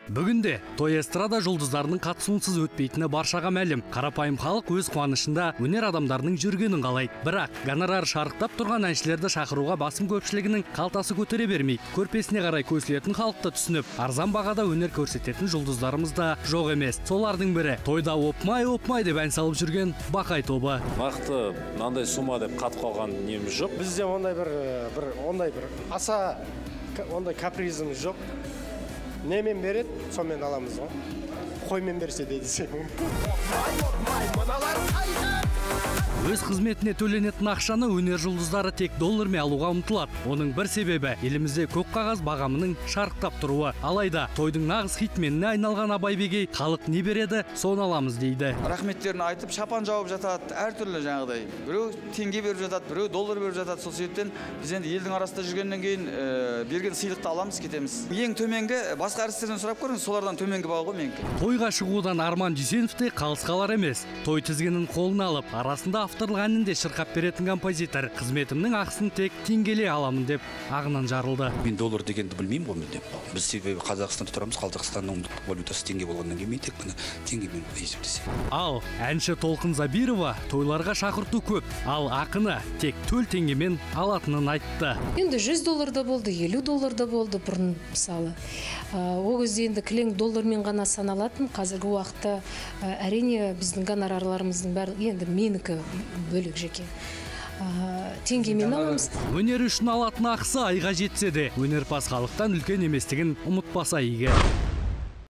Бүгінде той эстрада жұлдыздарының қатысуынсыз өтпейтіні баршаға мәлім. Қарапайым халық өз қуанышында өнер адамдарының жүргенін қалайды. Бірақ гонорар шарықтап тұрған әншілерді шақыруға басым көпшілігінің қалтасы көтере бермейді. Көрпесіне қарай көсілетін халықты түсініп, арзан бағада өнер көрсететін жұлдыздарымыз да жоқ емес. Солардың бірі тойда опмай деп ән салып жүрген Бақай тобы. Нақты мынандай сума деп қатып қалған неміз жоқ. Бізде ондай бір аса ондай капризіміз жоқ. Немен береді, сонымен аламыз ғой. Қоймен берсе де десең. Өз қызметіне төленетін ақшаны өнер жұлдыздары тек доллармен алуға ұмтылады. Оның бір себебі елімізде көк қағаз бағамының шарықтап тұруы. Алайда тойдың нағыз хитменіне айналған Абайбегей халық не береді, соны аламыз дейді. Рахметтерін айтып, шапан жауып жатады, әртүрлі жаңағыдай. Біреу теңге беріп жатады, біреу доллар беріп жатады. Сол себептен біз енді елдің арасында жүргеннен кейін берген сыйлықты аламыз, кетеміз. Ең төменгі басқа әртістерден сұрап көріңіз, солардан төменгі баға ғой менікі. Тойға шығудан Арман Дүйсенов те қалыс қалар емес. Той тізгінін қолына алып, арасында авторлық әнінде шырқап беретін композитор қызметімнің ақысын тек теңгелей аламын деп ағынан жарылды. Мен доллар дегенді білмеймін ғой мүлдем. Біз себебі Қазақстанда тұрамыз, Қазақстанның валютасы теңге болғаннан кейін тек қана теңгемен есептесек. Ал әнші Толқын Забирова тойларға шақырту көп, ал ақыны тек төл теңгемен алатынын айтты. Енді 100 долларда болды, 50 долларда болды бұрын мысалы. Ол кезде енді кілең доллармен ғана саналатын. Қазіргі уақытта әрине біздің гонорарларымыздың бәрі енді менікі бөлек жеке. Теңгемен аламыз. Өнер үшін алатын ақысы айға жетсе де, өнерпаз халықтан үлкен еместігін ұмытпаса игі.